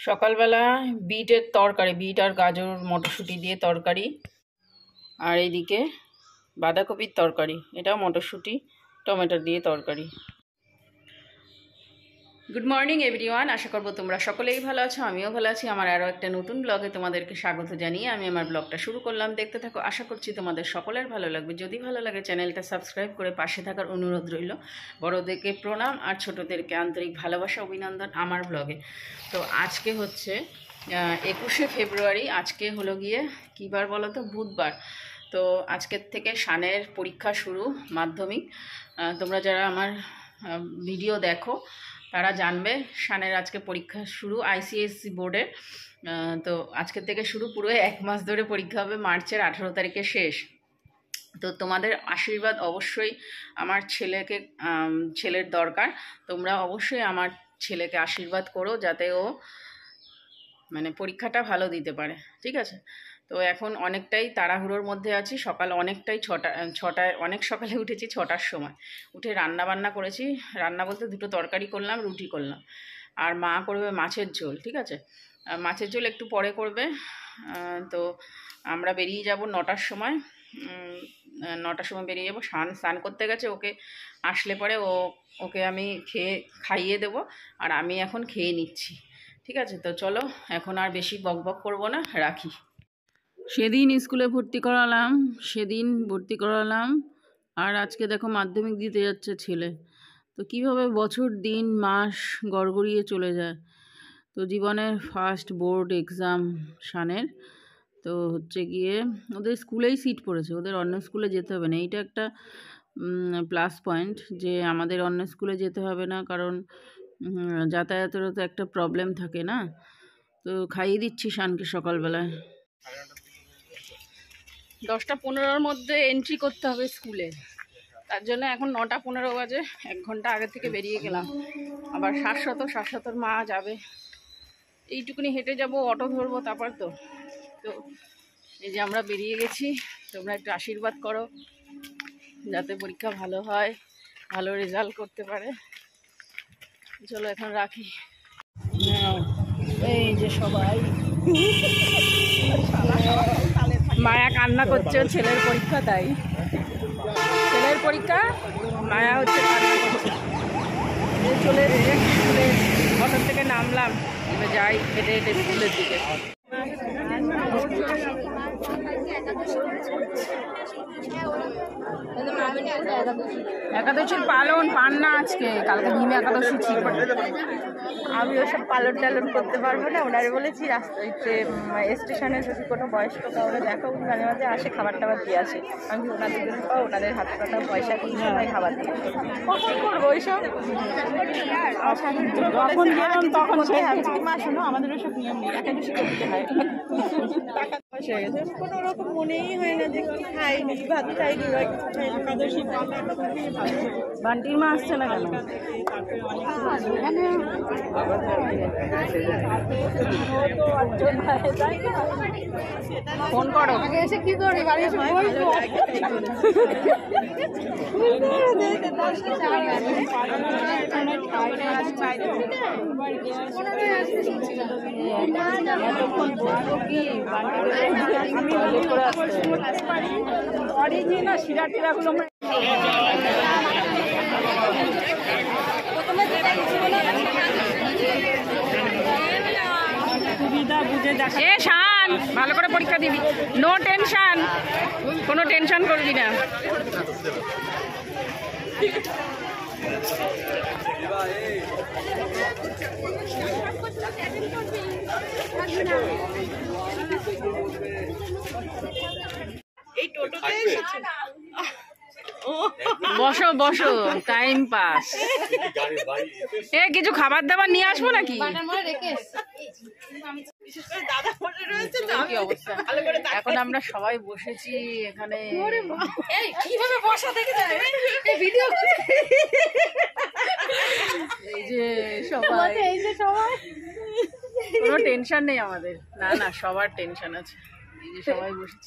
সকালবেলা বিটের তরকারি, বিট আর গাজর মটরশুঁটি দিয়ে তরকারি, আর এইদিকে বাঁধাকপির তরকারি, এটাও মটরশুঁটি টমেটো দিয়ে তরকারি। গুড মর্নিং এভরিওয়ান, আশা করবো তোমরা সকলেই ভালো আছো, আমিও ভালো আছি। আমার আরও একটা নতুন ব্লগে তোমাদেরকে স্বাগত জানিয়ে আমি আমার ব্লগটা শুরু করলাম। দেখতে থাকো, আশা করছি তোমাদের সকলের ভালো লাগবে। যদি ভালো লাগে চ্যানেলটা সাবস্ক্রাইব করে পাশে থাকার অনুরোধ রইল। বড়োদেরকে প্রণাম আর ছোটোদেরকে আন্তরিক ভালোবাসা অভিনন্দন আমার ব্লগে। তো আজকে হচ্ছে 21শে ফেব্রুয়ারি, আজকে হলো গিয়ে কী বার বলো তো, বুধবার। তো আজকের থেকে শানের পরীক্ষা শুরু, মাধ্যমিক। তোমরা যারা আমার ভিডিও দেখো তারা জানবে শানের আজকে পরীক্ষা শুরু আইসিএসসি বোর্ডের। তো আজকের থেকে শুরু, পুরো 1 মাস ধরে পরীক্ষা হবে, মার্চের 18 তারিখে শেষ। তো তোমাদের আশীর্বাদ অবশ্যই আমার ছেলের দরকার। তোমরা অবশ্যই আমার ছেলেকে আশীর্বাদ করো যাতে ও মানে পরীক্ষাটা ভালো দিতে পারে, ঠিক আছে? তো এখন অনেকটাই তাড়াহুড়োর মধ্যে আছি। সকাল অনেকটাই ছটায় অনেক সকালে উঠেছি, 6টার সময় উঠে রান্না বান্না করেছি। রান্না বলতে 2টো তরকারি করলাম, রুটি করলাম, আর মা করবে মাছের ঝোল, ঠিক আছে? মাছের ঝোল একটু পরে করবে। তো আমরা বেরিয়ে যাব 9টার সময়। 9টার সময় বেরিয়ে যাবো। স্নান করতে গেছে, ওকে আসলে পরে ওকে আমি খাইয়ে দেবো, আর আমি এখন খেয়ে নিচ্ছি, ঠিক আছে? তো চলো, এখন আর বেশি বকবক করবো না, রাখি। সেদিন স্কুলে ভর্তি করালাম, আর আজকে দেখো মাধ্যমিক দিতে যাচ্ছে ছেলে। তো কিভাবে বছর দিন মাস গড়গড়িয়ে চলে যায়। তো জীবনের ফার্স্ট বোর্ড এক্সাম শানের। তো হচ্ছে গিয়ে ওদের স্কুলেই সিট পড়েছে, ওদের অন্য স্কুলে যেতে হবে না। এইটা একটা প্লাস পয়েন্ট যে আমাদের অন্য স্কুলে যেতে হবে না, কারণ যাতায়াতেরও তো একটা প্রবলেম থাকে না। তো খাইয়ে দিচ্ছি শানকে সকালবেলায়। 10টা 15-র মধ্যে এন্ট্রি করতে হবে স্কুলে, তার জন্য এখন 9টা 15 বাজে। 1 ঘন্টা আগে থেকে বেরিয়ে গেলাম। আবার শাশ্বতর মা যাবে, এইটুকুনি হেঁটে যাব, অটো ধরবো তারপর। তো এই যে আমরা বেরিয়ে গেছি। তোমরা একটু আশীর্বাদ করো যাতে পরীক্ষা ভালো হয়, ভালো রেজাল্ট করতে পারে। চলো এখন রাখি। এই যে সবাই, মায়া কান্না করছে, ছেলের পরীক্ষা, তাই ছেলের পরীক্ষা, মায়া হচ্ছে কান্না করছে। চলে স্কুলে অটো থেকে নামলাম, এবার যাই হেঁটে হেঁটে স্কুলের দিকে। একাদশীর পালন পান্না আজকে, কালকে ভীমে একাদশী ছিল। আমি ওসব পালন টালন করতে পারবো না। ওনারে বলেছি স্টেশনে যদি কোনো বয়স্ক কাউরে দেখো, উনি মাঝে মাঝে আসে, খাবার টাবার দিয়ে আসে। আমি ওনাদের জন্য ওনাদের হাতে টাকা পয়সা দিয়ে সবাই খাবার দিয়ে কী করবো ওইসব। যখন গেলাম তখন মা শোনো, আমাদের ওইসব নিয়ম নেই, একাদশী করতে হয়। টাকা পয়সা হয়ে গেছে, কোনো রকম মনেই হয় না যে কি খাইনি, ভাত খাইনি বা কিছু খাইনি। একাদশী বান্টির মা আসছে না কেন? ফোন করো, এসে কি করি বাড়ি এসে বলবো। অরিজিনাল শিরা টিরাগুলো এ শান, ভালো করে পরীক্ষা দিবি, নো টেনশন, কোনো টেনশন করবি না। এই টোটোতে এসেছে। বসো বসো, টাইম পাস। এ কিছু খাবার দাবার নিয়ে আসবো নাকি? এখন আমরা সবাই বসেছি এখানে। কিভাবে বসা দেখে এই যে সবাই, কোনো টেনশন নেই আমাদের, না না সবার টেনশন আছে। এই যে সবাই বসেছি,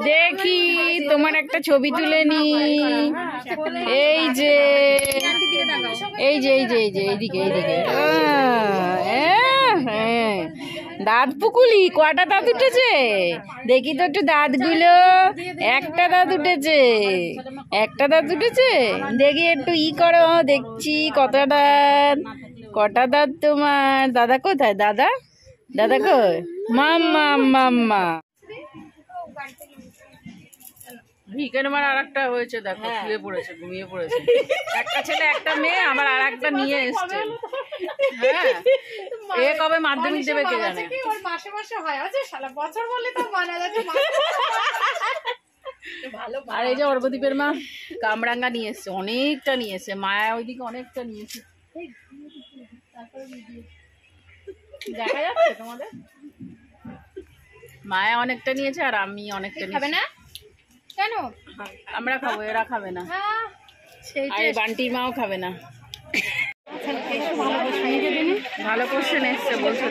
দেখি তোমার একটা ছবি তুলে নি। এই যে এই যে এইদিকে হ্যাঁ, দাঁত পুকুলি কটা দাঁত উঠেছে দেখি তো একটু দাঁতগুলো। একটা দাঁত উঠেছে, দেখি একটু করো, দেখছি কটা দাঁত তোমার। দাদা কোথায়? দাদা কই? মাম্মা ভিকের মার আর একটা হয়েছে, দেখো শুয়ে পড়েছে, ঘুমিয়ে পড়েছে। একটা ছেলে একটা মেয়ে, আবার আর একটা নিয়ে এসছে। হ্যাঁ, এ কবে মাধ্যমিক দেবে কে জানে। আর এই যে অর্ঘদীপের মা কামরাঙ্গা নিয়ে এসছে, অনেকটা নিয়ে এসছে। মায়া ওইদিকে অনেকটা নিয়েছে, দেখা যাচ্ছে তোমাদের? মায়া অনেকটা নিয়েছে আর আমি অনেকটা নিয়েছি। না কেন? আমরা খাবো, এরা খাবে না। আর বান্টির মাও খাবে না। ভালো কোশ্চেন এসছে বলছে।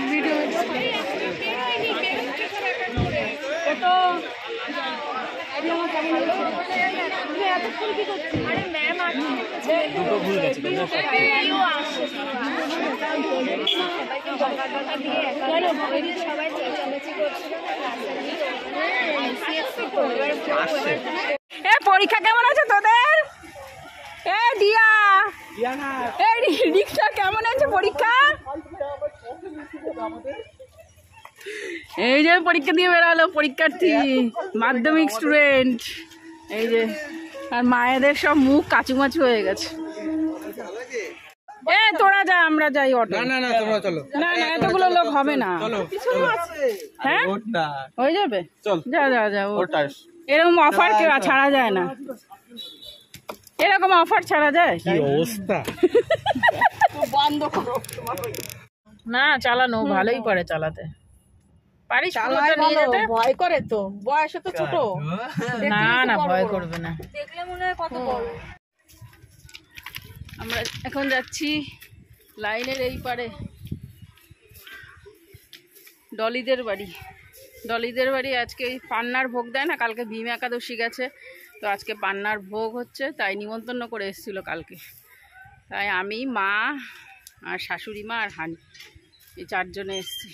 পরীক্ষা কেমন আছে তোদের? দিয়া কেমন আছে পরীক্ষা? এই যে পরীক্ষা দিয়ে বেরালো পরীক্ষার্থী, মাধ্যমিক স্টুডেন্ট। এই যে, আর মায়েদের সব মুখ কাচুমাচু হয়ে গেছে। তোরা যা, আমরা যাই অটো। না তোমরা চলো। না এতগুলো লোক হবে না। হ্যাঁ হয়ে যাবে, যা এরকম অফার ছাড়া যায় না, এরকম অফার ছাড়া যায়? কি অবস্থা! বন্ধ করো না, চালানো ভালোই পারে চালাতে। পারিস নিয়ে যেতে? ভয় করে তো, বয়সে তো ছোট। না ভয় করবে না, দেখলে মনে হয় কত বড়। আমরা এখন যাচ্ছি লাইনের এই পারে ডলিদের বাড়ি। আজকে এই পান্নার ভোগ দেয় না, কালকে ভীম একাদশী গেছে, তো আজকে পান্নার ভোগ হচ্ছে, তাই নিমন্ত্রণ করে এসেছিল কালকে। তাই আমি, মা আর শাশুড়ি মা আর হানি, এই চারজনে এসছি।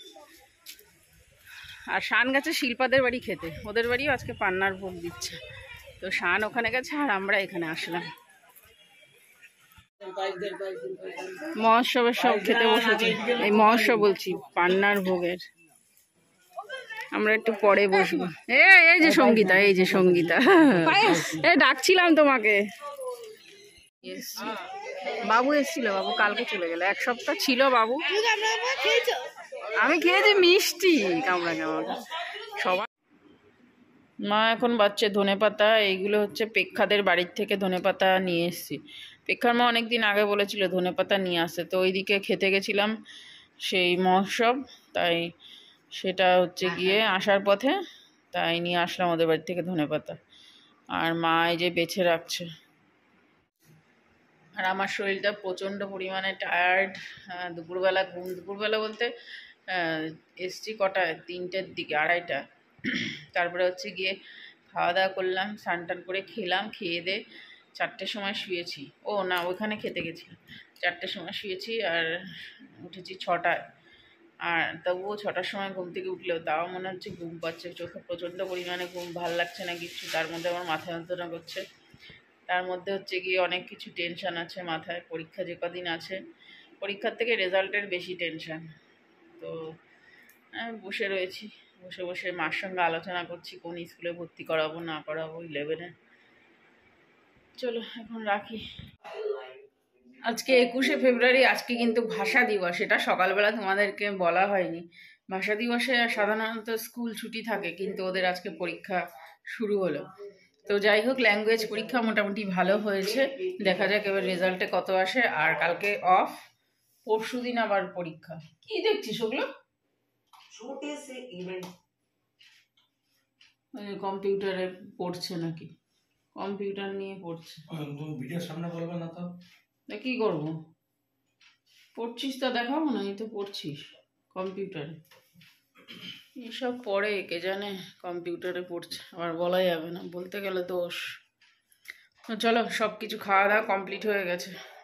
আর শান গেছে শিল্পাদের বাড়ি খেতে, ওদের বাড়িও আজকে পান্নার ভোগ দিচ্ছে, তো শান ওখানে গেছে আর আমরা এখানে আসলাম। মহোৎসবের সব খেতে বসেছি, এই মহোৎসব বলছি পান্নার ভোগের। আমরা একটু পরে বসবো। এই যে সঙ্গীতা, ডাকছিলাম তোমাকে। বাবু এসেছিল, বাবু কালকে চলে গেল, এক সপ্তাহ ছিল বাবু। আমি খেয়েছি মিষ্টি কামরাঙ্গা সবাই। মা এখন বাচ্চা ধনেপাতা, এইগুলো হচ্ছে পেক্ষাদের বাড়ির থেকে ধনেপাতা নিয়ে এসেছি। পেক্ষার মা অনেকদিন আগে বলেছিল ধনেপাতা নিয়ে আসতে, তো ওইদিকে খেতে গেছিলাম সেই মহোৎসব, তাই সেটা হচ্ছে গিয়ে আসার পথে তাই নিয়ে আসলাম ওদের বাড়ি থেকে ধনেপাতা। আর মা এই যে বেছে রাখছে। আর আমার শরীরটা প্রচণ্ড পরিমাণে টায়ার্ড। দুপুরবেলা বলতে এসছি কটায়, 3টের দিকে, 2:30। তারপরে হচ্ছে গিয়ে খাওয়া দাওয়া করলাম, স্নান টান করে খেলাম, খেয়ে দিয়ে 4টের সময় শুয়েছি। ও না, ওইখানে খেতে গেছিলাম, 4টের সময় শুয়েছি আর উঠেছি 6টায়। আর তবুও 6টার সময় ঘুম থেকে উঠলেও তাও মনে হচ্ছে ঘুম পাচ্ছে, চোখে প্রচণ্ড পরিমাণে ঘুম, ভাল লাগছে না কিচ্ছু। তার মধ্যে আমার মাথা যন্ত্রণা করছে, তার মধ্যে হচ্ছে গিয়ে অনেক কিছু টেনশান আছে মাথায়। পরীক্ষা যে কদিন আছে, পরীক্ষার থেকে রেজাল্টের বেশি টেনশান। তো বসে রয়েছি, বসে মার সঙ্গে আলোচনা করছি কোন স্কুলে ভর্তি করাবো না করাবো 11-এ। চলো এখন রাখি। আজকে 21শে ফেব্রুয়ারি, আজকে কিন্তু ভাষা দিবস। এটা সকালবেলা তোমাদেরকে বলা হয়নি। ভাষা দিবসে সাধারণত স্কুল ছুটি থাকে, কিন্তু ওদের আজকে পরীক্ষা শুরু হলো। তো যাই হোক, ল্যাঙ্গুয়েজ পরীক্ষা মোটামুটি ভালো হয়েছে, দেখা যাক এবার রেজাল্টে কত আসে। আর কালকে অফ, পরশুদিন আবার পরীক্ষা। কি দেখছিস ওগুলো? কম্পিউটারে পড়ছে নাকি? কম্পিউটার নিয়ে পড়ছে। ভিডিওর সামনে বলবে না তো কি করবো? পড়ছিস তা দেখাবো না, এই তো পড়ছিস কম্পিউটারে। এসব পড়ে কে জানে, কম্পিউটারে পড়ছে, আবার বলা যাবে না, বলতে গেলে দোষ। চলো, সব কিছু খাওয়া দাওয়া কমপ্লিট হয়ে গেছে,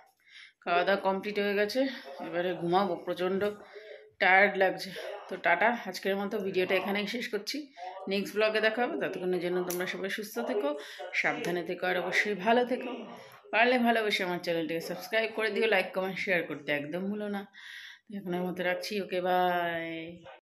খাওয়া দাওয়া কমপ্লিট হয়ে গেছে, এবারে ঘুমাবো, প্রচণ্ড টায়ার্ড লাগছে। তো টাটা, আজকের মতো ভিডিওটা এখানেই শেষ করছি। নেক্সট ব্লগে দেখা হবে, ততক্ষণের জন্য তোমরা সবাই সুস্থ থেকো, সাবধানে থেকো, আর অবশ্যই ভালো থেকো। পারলে ভালোবেসে আমার চ্যানেলটিকে সাবস্ক্রাইব করে দিও, লাইক কমেন্ট শেয়ার করতে একদম ভুলো না। এখনের মতো রাখছি, ওকে বাই।